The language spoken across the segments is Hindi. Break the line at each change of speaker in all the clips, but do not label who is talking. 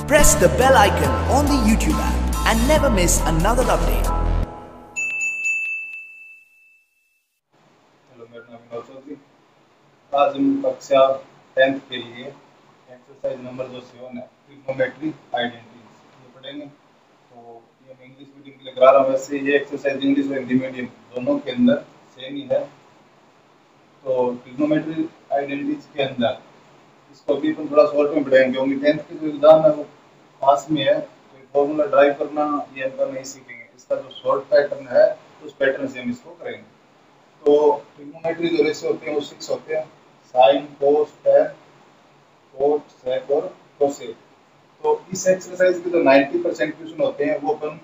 Press the bell icon on the YouTube app and never miss another update.
Hello, मेरा नाम विनोद चौधरी। आज हम कक्षा 10th के लिए एक्सरसाइज नंबर जो 7 है, ट्रिग्नोमेट्री आइडेंटिटीज ये पढ़ेंगे। तो ये मैं इंग्लिश मीडियम के लिए करा रहा हूँ। वैसे ये एक्सरसाइज इंग्लिश और हिंदी मीडियम दोनों के अंदर सेम ही है। तो ट्रिग्नोमेट्री आइडेंटिटीज के अंदर इसको भी अपन थोड़ा शॉर्ट में पढ़ेंगे, क्योंकि 10th की जो एग्जाम है वो पास में है। तो फॉर्मूला ड्राइव करना ये अपन नहीं सीखेंगे। इसका जो शॉर्ट पैटर्न है उस पैटर्न से हम इसको करेंगे। तो ट्रिग्नोमेट्री जो रेशियो होते हैं वो 6 होते हैं: sine, cos, tan, cot, sec और कोसेक। तो इस एक्सरसाइज के जो 90% क्वेश्चन होते हैं वो अपन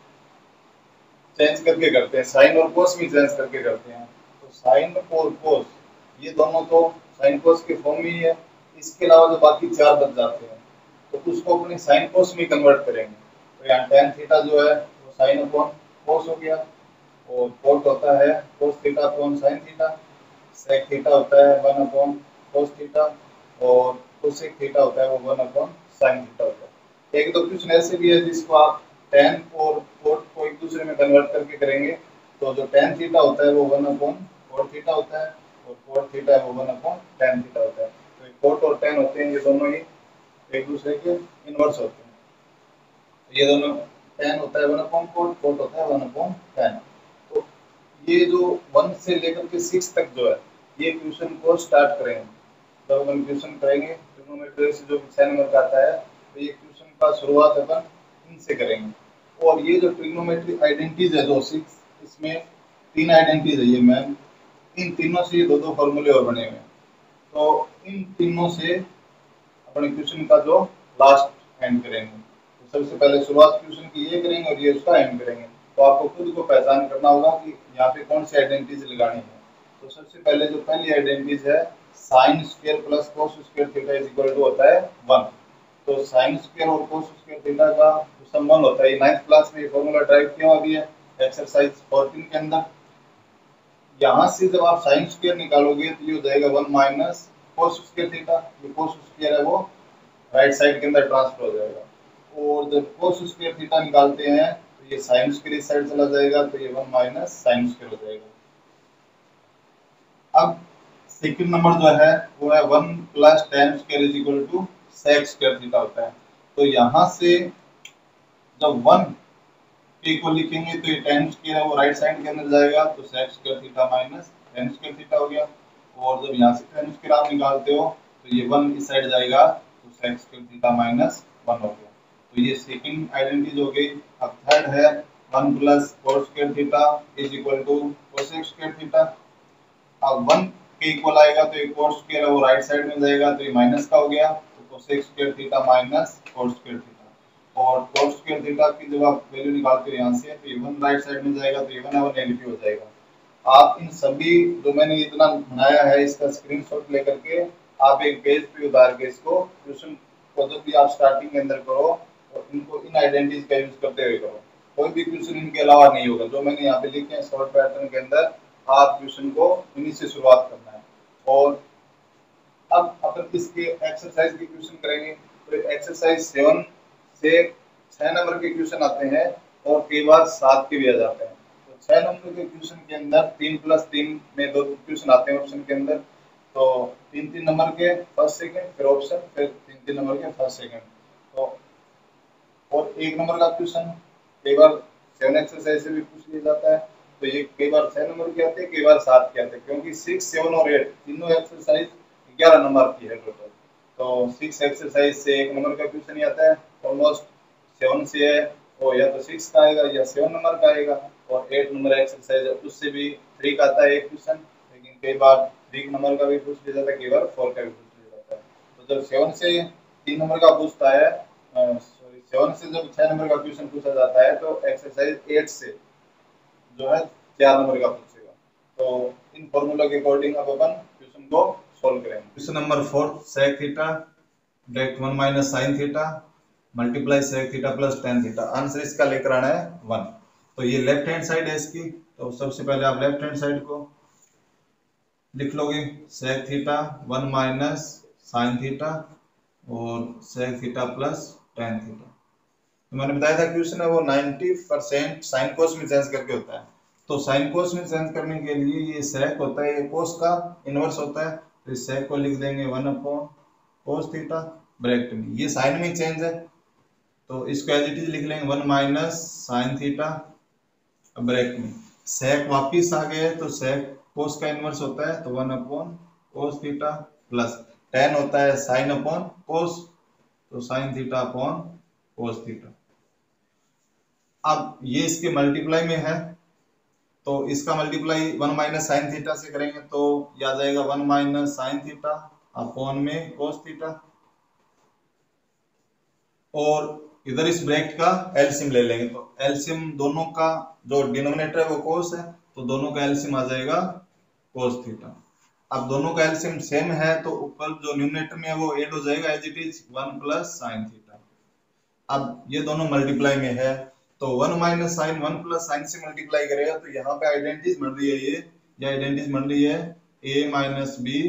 चेंज करके करते हैं, साइन और कोस भी चेंज करके करते हैं। तो साइन और कोस ये दोनों तो साइन कोस के फॉर्म में ही है। इसके अलावा जो बाकी 4 बच जाते हैं तो उसको अपने साइन कोस में कन्वर्ट करेंगे। तो यहाँ tan थीटा जो है वो साइन अपॉन कोस हो गया, और कोट होता है cos theta upon sine theta, sec theta होता है 1 अपॉन कोस थीटा, और कोसेक थीटा होता है वो 1 अपॉन साइन थीटा होता है। एक दो क्वेश्चन ऐसे भी है जिसको आप tan और कोट को एक दूसरे में कन्वर्ट करके करेंगे। तो जो tan थीटा होता है वो 1 अपॉन कोट थीटा होता है, और कोट थीटा है वो 1 अपॉन tan थीटा होता है। तो कोट और tan होते हैं, ये दोनों ही एक दूसरे के इनवर्स होते हैं। तो ये दोनों tan होता है 1 अपॉन कोट, कोट होता है 1 अपॉन tan। तो ये जो 1 से लेकर के 6 तक जो है ये क्वेश्चन को स्टार्ट करेंगे। जब अपन क्वेश्चन करेंगे ट्रिग्नोमेट्री से जो 6 नंबर का आता है, तो ये क्वेश्चन का शुरुआत अपन इनसे करेंगे। और ये जो ट्रिग्नोमेट्री आइडेंटिटीज है जो 6, इसमें 3 आइडेंटिटीज है ये मैम। इन तीनों से ये दो फॉर्मूले और बने हुए हैं। तो इन तीनों से अपने क्वेश्चन का जो लास्ट एंड करेंगे। तो सबसे पहले शुरुआत क्वेश्चन की ये करेंगे और ये उसका एंड करेंगे। तो आपको खुद को पहचान करना होगा कि यहाँ पे कौन सी आइडेंटिटीज लगानी है। तो सबसे पहले जो पहली आइडेंटिटीज है, sine square plus cos square theta is equal to होता है 1। तो साइन स्क्वायर और कोस स्क्वायर थीटा का जो संबंध होता है, ये 9th क्लास में ये फॉर्मूला ड्राइव किया हुआ भी है एक्सरसाइज 14 के अंदर। यहाँ से जब आप साइन स्क्वायर निकालोगे तो ये हो जाएगा 1 माइनस कोस स्क्वायर थीटा। ये कोस स्क्वायर है वो राइट साइड के अंदर ट्रांसफर हो जाएगा। और जब कोस स्क्वायर थीटा निकालते हैं तो ये साइन स्क्वायर इस साइड चला जाएगा, तो ये 1 माइनस साइन स्क्वायर हो जाएगा। अब सेकंड नंबर जो है वो है 1 plus tan square is equal to sec square theta होता है। तो यहाँ से जब 1 के इक्वल लिखेंगे तो ये tan स्क्वायर है वो राइट साइड के अंदर जाएगा, तो sec square theta minus tan square theta हो गया। और जब यहाँ से tan स्क्वायर आप निकालते हो तो ये 1 इस साइड जाएगा, तो sec स्क्वायर थीटा माइनस 1 हो गया। तो ये सेकंड आइडेंटिटी हो गई। अब थर्ड है 1 plus cos square theta is equal to cosec square theta. अब 1 के इक्वल आएगा तो ये cos स्क्वायर है वो राइट साइड में जाएगा, तो ये माइनस का हो गया, तो cosec square theta minus cos square theta. और cos स्क्वायर थीटा की जब आप वैल्यू निकालते हो यहाँ से, तो ये 1 राइट साइड में जाएगा, तो ये 1 है वो नेगेटिव हो जाएगा। आप इन सभी जो मैंने इतना बनाया है इसका स्क्रीनशॉट लेकर के आप एक पेज पे उतार के इसको क्वेश्चन को जब भी आप स्टार्टिंग के अंदर करो तो इनको इन आइडेंटिटीज का यूज करते हुए करो। कोई भी क्वेश्चन इनके अलावा नहीं होगा। जो मैंने यहाँ पे लिखे हैं शॉर्ट पैटर्न के अंदर, आप क्वेश्चन को इन्हीं से शुरुआत करना है। और अब अपन इसके एक्सरसाइज के क्वेश्चन करेंगे। तो एक्सरसाइज 7 से 6 नंबर के क्वेश्चन आते हैं और कई बार 7 के भी आ जाते हैं। तो 6 नंबर के क्वेश्चन के अंदर 3+3 में 2 क्वेश्चन आते हैं ऑप्शन के अंदर। तो 3-3 नंबर के फर्स्ट सेकंड, फिर ऑप्शन, फिर 3-3 नंबर के फर्स्ट सेकंड। तो और 1 नंबर का क्वेश्चन कई बार 7 एक्सरसाइज से भी पूछ लिया जाता है। तो ये कई बार 6 नंबर के आते हैं, कई बार 7 के आते हैं, क्योंकि 6, 7 और 8 तीनों एक्सरसाइज 11 नंबर की है टोटल। तो 6 एक्सरसाइज से 1 नंबर का क्वेश्चन ही आता है। ऑलमोस्ट 7 से है वो या तो 6 का आएगा या 7 नंबर का आएगा। और 8 नंबर एक्सरसाइज है उससे भी 3 का आता है एक क्वेश्चन, लेकिन कई बार 3 नंबर का भी पूछ लिया जाता है, कई बार 4 का भी पूछ लिया जाता है। तो जब 7 से 3 नंबर का पूछता है, सॉरी 7 से जब 6 नंबर का क्वेश्चन पूछा जाता है, तो एक्सरसाइज 8 से जो है 4 नंबर का पूछेगा। तो इन फॉर्मूला के अकॉर्डिंग अब अपन क्वेश्चन को सॉल्व करेंगे। Question number 4, sec theta direct 1 minus sin theta multiply sec theta plus tan theta. Answer इसका लेकर आना है 1। तो ये लेफ्ट हैंड साइड है इसकी। तो सबसे पहले आप लेफ्ट हैंड साइड को लिख लोगे, sec theta 1 minus sin theta और sec theta plus tan theta. तो मैंने बताया था क्वेश्चन है वो 90% साइन कोस में चेंज करके होता है। तो साइन कोस में चेंज करने के लिए ये सेक होता है, ये कोस का इनवर्स होता है, तो इस सेक को लिख देंगे 1/cos थीटा ब्रैकेट में, ये साइन में चेंज है तो इसको एज इट इज लिख लेंगे 1 - sin थीटा ब्रैकेट में। सेक वापिस आ गए तो सेक कोस का इनवर्स होता है तो 1/cos थीटा प्लस tan होता है sin/cos, तो sin थीटा/cos थीटा। अब ये इसके मल्टीप्लाई में है तो इसका मल्टीप्लाई 1 - sin थीटा से करेंगे तो ये आ जाएगा 1 - sin थीटा अपॉन में cos थीटा, और इधर इस ब्रैकेट का एलसीएम ले लेंगे तो एलसीएम दोनों का जो डिनोमिनेटर है वो cos है तो दोनों का एलसीएम आ जाएगा cos थीटा। अब दोनों का एलसीएम सेम है तो ऊपर जो न्यूमरेटर में है वो ऐड हो जाएगा as it is 1 + sin theta. अब ये दोनों मल्टीप्लाई में है तो 1 - sin 1 + sin से मल्टीप्लाई करेगा तो यहाँ पे आइडेंटिटीज बन रही है, ये आइडेंटिटीज बन रही है a - b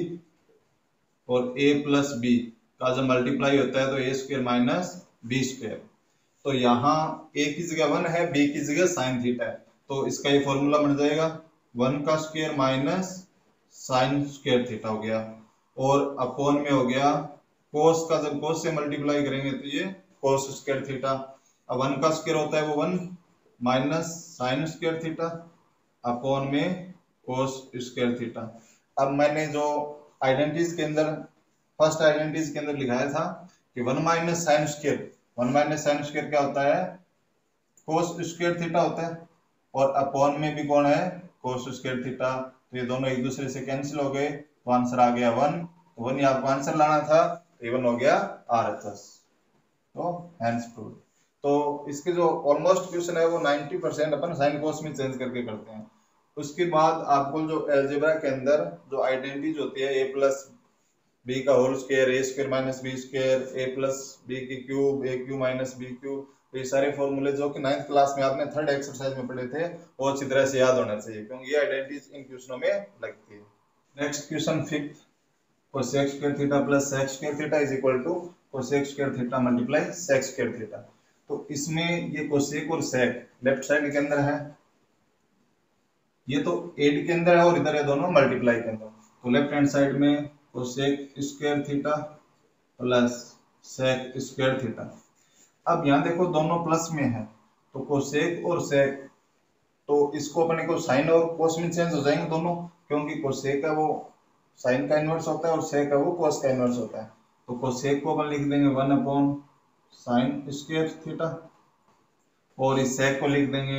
और a + b का जब मल्टीप्लाई होता है तो a² - b²। तो यहाँ a की जगह 1 है, b की जगह sin थीटा है तो इसका ये फॉर्मूला बन जाएगा 1 का स्क्वायर माइनस sin² थीटा हो गया, और अपॉन में हो गया cos का, जब cos से मल्टीप्लाई करेंगे तो ये cos² थीटा। अब 1 का स्क्वायर होता है वो 1 माइनस sin² थीटा अपॉन में cos² थीटा। अब मैंने जो आइडेंटिटीज के अंदर फर्स्ट आइडेंटिटीज के अंदर लिखाया था कि 1 - sin², 1 - sin² क्या होता है cos² थीटा होता है, और अपॉन में भी कौन है cos² थीटा, तो ये दोनों एक दूसरे से कैंसिल हो गए तो आंसर आ गया 1। तो 1 यहाँ आंसर लाना था, 1 हो गया RHS, तो हैंस प्रूव। तो इसके जो ऑलमोस्ट क्वेश्चन है वो 90% अपन साइन कोस में चेंज करके करते हैं। उसके बाद आपको जो अलजेब्रा के अंदर जो आइडेंटिटीज होती है a + b का whole square, a² - b², a + b की क्यूब, a³ - b³, तो ये सारे फॉर्मूले जो कि 9th क्लास में आपने थर्ड एक्सरसाइज में पढ़े थे वो अच्छी तरह से याद होना चाहिए क्योंकि ये आइडेंटिटीज इन क्वेश्चनों में लगती है। Next question 5th, cosec² theta + sec² theta is equal to cosec² theta × sec² theta. तो इसमें ये कोसेक और सेक लेफ्ट साइड के अंदर है, ये तो एड के अंदर है और इधर है दोनों मल्टीप्लाई के अंदर, तो लेफ्ट हैंड साइड में cosec² थीटा + sec² थीटा। अब यहाँ देखो दोनों प्लस में है तो कोसेक और सेक, तो इसको अपने को साइन और कोस में चेंज हो जाएंगे दोनों, क्योंकि कोसेक है वो साइन का इनवर्स होता है और सेक है वो कोस का इनवर्स होता है। तो कोसेक को अपन लिख देंगे 1/sin² थीटा और इस सेक को लिख देंगे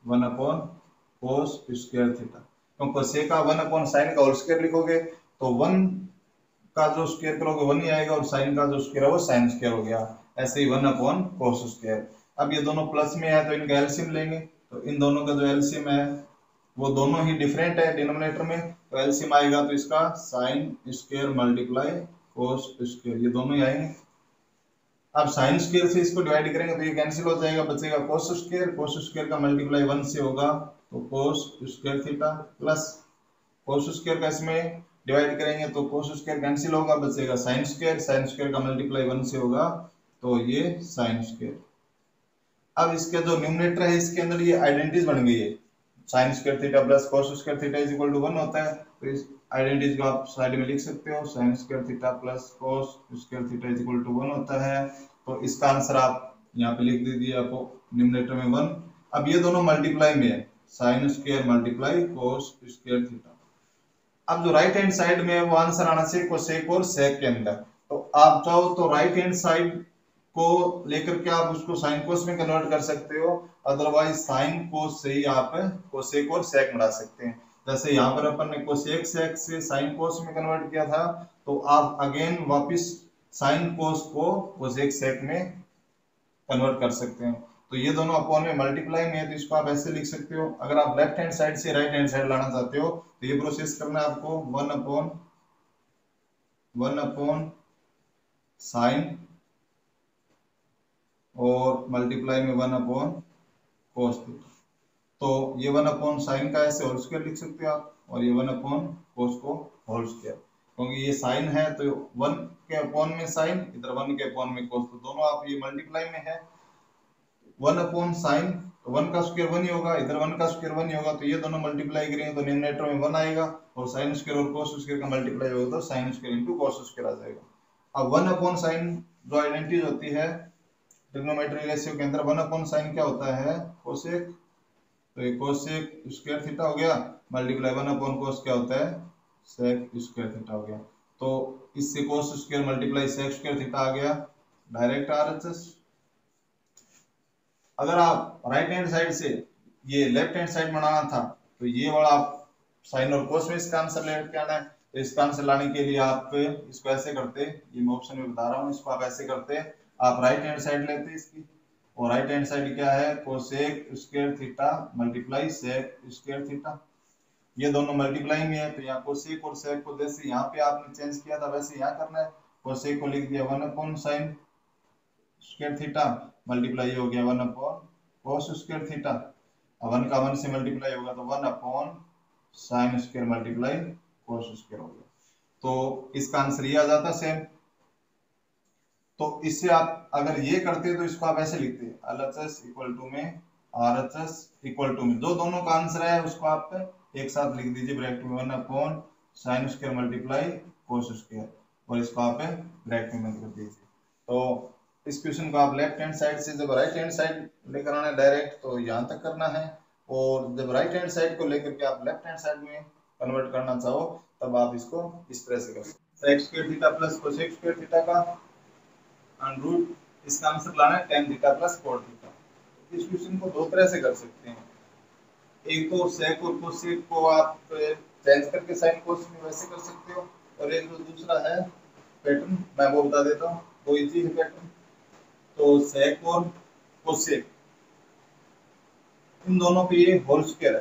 1/cos² थीटा। तो कोसेक का 1/sin का होल स्क्वायर लिखोगे तो 1 का जो स्क्वायर करोगे 1 ही आएगा और साइन का जो स्क्वायर है वो sin² हो गया, ऐसे ही 1/cos²। अब ये दोनों प्लस में है तो इनका एलसीएम लेंगे, तो इन दोनों का जो एलसीएम है वो दोनों ही डिफरेंट है डिनोमिनेटर में, तो एलसीएम आएगा तो इसका sin² × cos², ये दोनों ही आएंगे। अब sin² से इसको डिवाइड करेंगे तो ये कैंसिल हो जाएगा, बचेगा cos² का मल्टीप्लाई 1 से होगा तो cos² थीटा प्लस cos² का इसमें डिवाइड करेंगे तो cos² कैंसिल होगा, बचेगा sin² का मल्टीप्लाई 1 से होगा तो ये sin²। अब इसका जो न्यूमरेटर है इसके अंदर ये आइडेंटिटीज बन गई है, sin² theta + cos² theta is equal to 1 होता है, तो इस आइडेंटिटीज को आप साइड में लिख सकते हो, sin² theta + cos² theta is equal to 1 होता है, तो इसका आंसर आप यहाँ पे लिख दीजिए आपको न्यूमरेटर में 1। अब ये दोनों मल्टीप्लाई में है, sin² × cos² थीटा। अब जो राइट हैंड साइड में है वो आंसर आना चाहिए कोसेक और सेक के अंदर, तो आप चाहो तो राइट हैंड साइड को लेकर के आप उसको साइन कोस में कन्वर्ट कर सकते हो, अदरवाइज साइन कोस से ही आप कोसेक और सेक बना सकते हैं। जैसे यहाँ पर अपन ने कोसेक सेक से साइन कोस में कन्वर्ट किया था, तो आप अगेन वापस साइन कोस को कोसेक सेक में कन्वर्ट कर सकते हैं। तो ये दोनों अपॉन में मल्टीप्लाई में है तो इसको आप ऐसे लिख सकते हो। अगर आप लेफ्ट हैंड साइड से राइट हैंड साइड लाना चाहते हो तो ये प्रोसेस करना है आपको, 1/1 साइन और मल्टीप्लाई में 1/cos थीटा। तो ये 1/sin का ऐसे होल स्क्वायर लिख सकते हो आप, और ये 1/cos को होल स्क्वायर। क्योंकि ये साइन है तो 1 के अपॉन में साइन, इधर 1 के अपॉन में कोस, तो दोनों आप ये मल्टीप्लाई में है। 1 अपॉन साइन, तो 1 का स्क्वायर 1 ही होगा, इधर 1 का स्क्वायर 1 ही होगा, तो ये दोनों मल्टीप्लाई करेंगे तो न्यूमरेटर में 1 आएगा, और साइन स्क्वायर और कोस स्क्वायर का मल्टीप्लाई होगा तो sine square into cos square आ जाएगा। अब 1 अपॉन साइन जो आइडेंटिटी होती है ट्रिग्नोमेट्री रेशियो के अंदर, 1 अपॉन साइन क्या होता है, कोसेक, तो ये कोसेक स्क्वायर थीटा हो गया, मल्टीप्लाई 1 अपॉन कोस क्या होता है, सेक स्क्वायर थीटा हो गया। तो इससे cos square multiply sec square theta आ गया, डायरेक्ट आरएचएस। अगर आप राइट हैंड साइड से ये लेफ्ट हैंड साइड बनाना था तो ये वाला आप साइन और कोस में इसका आंसर लेके आना है। तो इसका आंसर लाने के लिए आप इसको ऐसे करते, ये मैं ऑप्शन में बता रहा हूँ, इसको आप ऐसे करते, आप राइट हैंड साइड लेते इसकी, और राइट हैंड साइड क्या है, cosec square theta multiply sec square theta, ये दोनों मल्टीप्लाई में है, तो यहाँ कोसेक और सेक को जैसे यहाँ पे आपने चेंज किया था वैसे यहाँ करना है। कोसेक को लिख दिया 1 upon sine square theta multiply हो गया 1 अपॉन कोस स्क्वायर थीटा, अब 1 का 1 से मल्टीप्लाई होगा तो 1 upon sine square multiply cos square हो गया। तो इसका आंसर ये आ जाता सेम। तो इससे आप अगर ये करते तो इसको आप ऐसे लिखते LHS इक्वल टू में RHS इक्वल टू में जो दोनों का आंसर है उसको आप एक साथ लिख दीजिए ब्रैकेट में 1 upon sine square multiply cos square, और इसको आप ब्रैकेट में बंद कर दीजिए। तो इस क्वेश्चन को आप लेफ्ट हैंड साइड से जब राइट हैंड साइड लेकर आना है डायरेक्ट तो यहाँ तक करना है, और जब राइट हैंड साइड को लेकर के आप लेफ्ट हैंड साइड में कन्वर्ट करना चाहो तब आप इसको इस तरह से कर सकते हैं। Sec square theta plus cosec square theta का अंडर रूट, इसका आंसर लाना है tan theta plus cot theta. इस क्वेश्चन को दो तरह से कर सकते हैं, एक तो सेक और कोसेक को आप चेंज करके साइन कोस में वैसे कर सकते हो, और एक जो दूसरा है पैटर्न मैं वो बता देता हूँ, वो इजी है पैटर्न। तो सेक और कोसेक इन दोनों पे ये होल स्क्वायर है,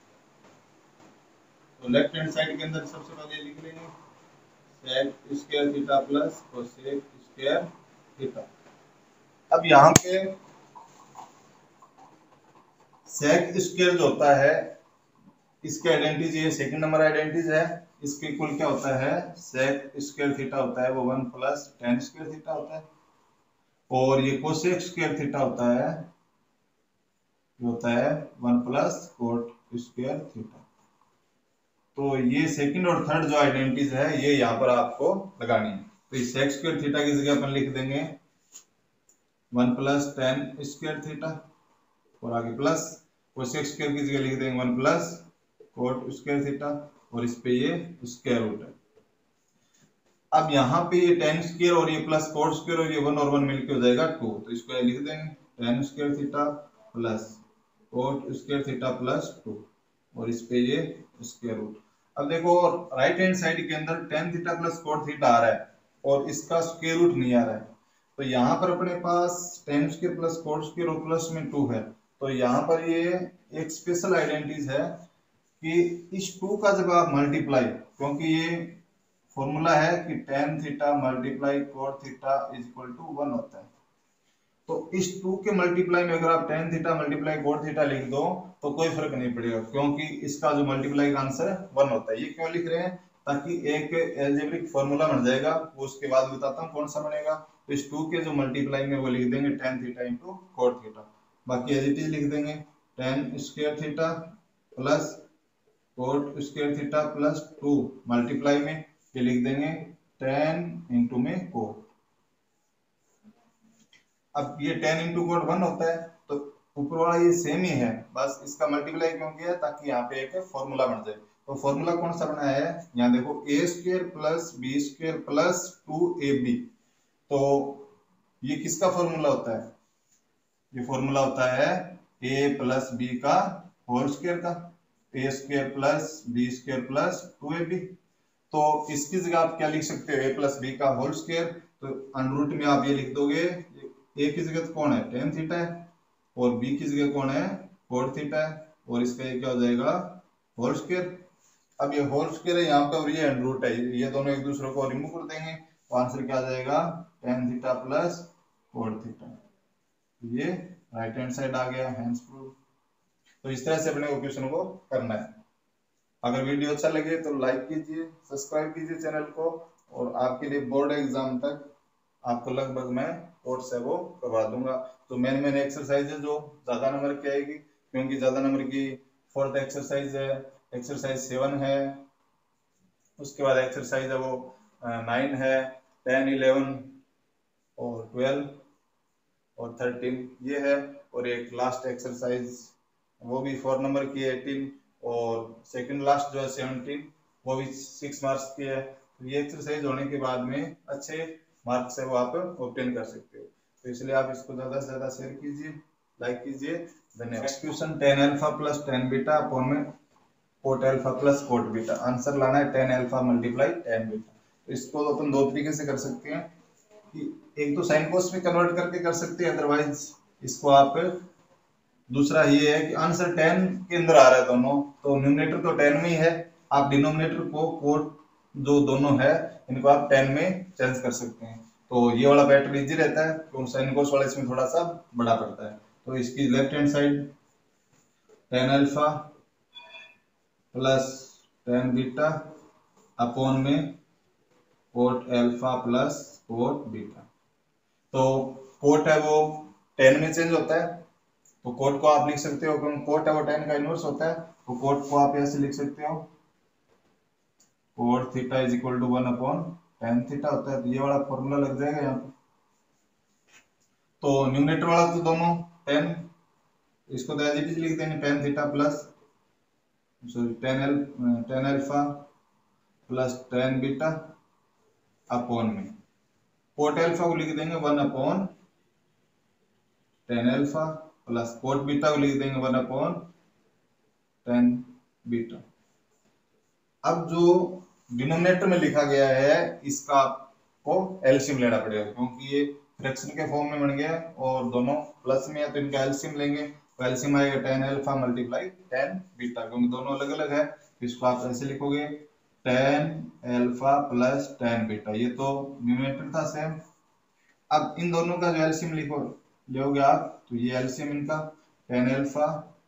तो लेफ्ट हैंड साइड के अंदर सबसे पहले लिख लेंगे sec square theta plus cosec square theta. अब यहाँ पे सेक स्क्वायर जो होता है इसके आइडेंटिटीज, ये सेकंड नंबर आइडेंटिटीज है, इसके इक्वल क्या होता है, सेक स्क्वायर थीटा होता है वो 1 प्लस tan स्क्वायर थीटा होता है, और ये कोसेक स्क्वायर थीटा होता है 1 प्लस cot स्क्वायर थीटा। तो ये सेकंड और थर्ड जो आइडेंटिटीज है ये यहाँ पर आपको लगानी है। तो इस सेक स्क्वायर थीटा की जगह अपन लिख देंगे 1 प्लस tan स्क्वायर थीटा, और आगे प्लस कोसेक स्क्वायर की जगह लिख देंगे 1 प्लस cot स्क्वायर थीटा, और इस पे ये स्क्वायर रूट है। अब यहाँ पे ये tan स्क्वायर और ये प्लस cot स्क्वायर और ये 1 और 1 मिलके हो जाएगा 2, तो इसको लिख देंगे tan square theta plus cot square theta plus 2, और इस पे ये स्क्वायर रूट। अब देखो राइट हैंड साइड के अंदर tan theta plus cot theta आ रहा है और इसका स्क्वायर रूट नहीं आ रहा है, तो यहाँ पर अपने पास tan square plus cot square और प्लस में 2 है, तो यहाँ पर ये एक स्पेशल आइडेंटिटीज है कि इस 2 का जब आप मल्टीप्लाई, क्योंकि ये फॉर्मूला है कि tan theta multiply cot theta is equal to 1 होता है, तो इस 2 के मल्टीप्लाई में अगर आप tan theta multiply cot theta लिख दो तो कोई फर्क नहीं पड़ेगा, क्योंकि इसका जो मल्टीप्लाई का आंसर 1 होता है। ये क्यों लिख रहे हैं, ताकि एक एल्जेब्रिक फॉर्मूला बन जाएगा, वो उसके बाद बताता हूँ कौन सा बनेगा। तो इस 2 के जो मल्टीप्लाई में वो लिख देंगे tan theta into cot theta, बाकी एज इट इज लिख देंगे tan square theta plus cot square theta plus 2 multiply में ये लिख देंगे tan इंटू में cot। अब ये tan इंटू cot 1 होता है, तो ऊपर वाला ये सेम ही है, बस इसका मल्टीप्लाई क्यों किया है, ताकि यहाँ पे एक फॉर्मूला बन जाए। तो फॉर्मूला कौन सा बनाया है, यहाँ देखो a square plus b square plus 2ab, तो ये किसका फॉर्मूला होता है, ये फॉर्मूला होता है a प्लस b का होल स्क्वायर का, a square plus b square plus 2ab। तो इसकी जगह आप क्या लिख सकते हो, a प्लस b का होल स्क्वायर, तो अंडर रूट में आप ये लिख दोगे, a की जगह तो कौन है tan थीटा है, और b की जगह कौन है cot थीटा है, और इसका ये क्या हो जाएगा होल स्क्वायर। अब ये होल स्क्वायर है यहाँ पे और ये अंडर रूट है, ये दोनों एक दूसरे को रिमूव कर देंगे, तो आंसर क्या आ जाएगा tan theta plus cot theta, ये राइट हैंड साइड आ गया, हैंड्स प्रूफ। तो इस तरह से अपने क्वेश्चन को करना है। अगर वीडियो अच्छा लगे तो लाइक कीजिए, सब्सक्राइब कीजिए चैनल को, और आपके लिए बोर्ड एग्जाम तक आपको लगभग मैं कोर्स है वो करवा दूंगा। तो मैंने एक्सरसाइज है जो ज्यादा नंबर की आएगी, क्योंकि ज्यादा नंबर की फोर्थ एक्सरसाइज है, एक्सरसाइज 7 है, उसके बाद एक्सरसाइज है वो 9 है, 10, 11 और 12 और 13 ये है, और एक लास्ट एक्सरसाइज वो भी 4 नंबर की है 18, और सेकंड लास्ट जो है 17 वो भी 6 मार्क्स की है। तो ये एक्सरसाइज होने के बाद में अच्छे मार्क्स है वो आप ऑब्टेन कर सकते हो। तो इसलिए आप इसको ज्यादा से ज्यादा शेयर कीजिए, लाइक कीजिए। धन्यवाद। Question 10 alpha plus 10 beta upon में cot alpha plus cot beta. Answer लाना है 10 अल्फा मल्टीप्लाई 10 बीटा। तो इसको अपन दो तरीके से कर सकते हैं कि एक तो साइन कोस में कन्वर्ट करके कर सकते हैं, अदरवाइज इसको आप दूसरा ये है कि आंसर 10 के अंदर आ रहा है दोनों, तो न्यूमरेटर तो 10 में ही है, आप डिनोमिनेटर को कोट जो दोनों है इनको आप 10 में चेंज कर सकते हैं। तो ये वाला पैटर्न इजी रहता है, तो साइन कोस वाला इसमें थोड़ा सा बड़ा पड़ता है। तो इसकी left hand side 10 alpha plus 10 beta upon में cot alpha plus cot beta. तो कोट है वो 10 में चेंज होता है, तो कोट को आप लिख सकते हो, क्योंकि कोट है वो 10 का इनवर्स होता है, तो कोट को आप ऐसे लिख सकते हो cot theta is equal to 1 upon tan theta होता है। तो ये वाला फॉर्मूला लग जाएगा यहाँ पे। तो न्यूमरेटर वाला तो दोनों 10, इसको तो एज इट इज लिख देंगे tan theta plus sorry tan alpha plus tan beta upon में कोट अल्फा को लिख देंगे 1 upon tan alpha plus cot beta को लिख देंगे 1 अपॉन tan बीटा। अब जो डिनोमिनेटर में लिखा गया है इसका आपको एलसीएम लेना पड़ेगा, क्योंकि ये फ्रैक्शन के फॉर्म में बन गया और दोनों प्लस में है, तो इनका एलसीएम लेंगे। तो एलसीएम आएगा tan alpha multiply tan beta, क्योंकि दोनों अलग अलग है, तो इसको आप ऐसे लिखोगे tan alpha plus tan beta. ये तो न्यूमरेटर था सेम। अब इन दोनों का जो एलसीएम लिखो लोगे आप, तो ये एलसीएम इनका tan अल्फा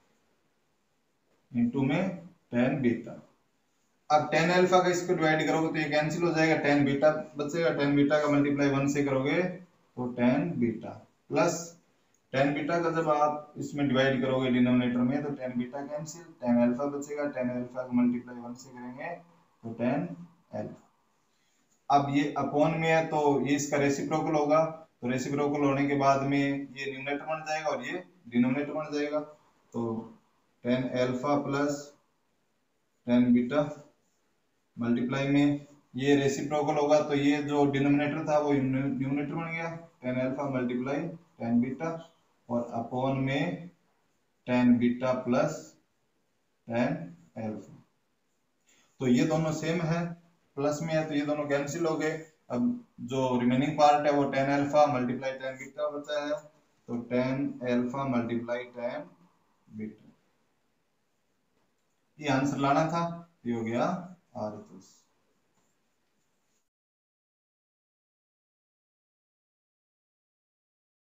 इंटू में tan बीटा। अब tan अल्फा का इसको डिवाइड करोगे तो ये कैंसिल हो जाएगा, tan बीटा बचेगा, tan बीटा का मल्टीप्लाई 1 से करोगे तो tan beta plus tan beta का जब आप इसमें डिवाइड करोगे डिनोमिनेटर में तो tan beta cancel, tan alpha बचेगा, tan अल्फा का मल्टीप्लाई 1 से करेंगे तो tan अल्फा। अब ये अपॉन में है तो ये इसका रेसिप्रोकल होगा, तो रेसिप्रोकल होने के बाद में ये न्यूमरेटर बन जाएगा और ये डिनोमिनेटर बन जाएगा। तो tan alpha plus tan beta multiply में ये रेसिप्रोकल होगा, तो ये जो डिनोमिनेटर था वो न्यूमरेटर बन गया, tan alpha multiply tan beta और अपॉन में tan beta plus tan alpha. तो ये दोनों सेम है, प्लस में है तो ये दोनों कैंसिल हो गए। अब जो रिमेनिंग पार्ट है वो tan alpha multiply tan beta बचा है, तो tan alpha multiply tan beta. ये आंसर लाना था, ये हो गया आर।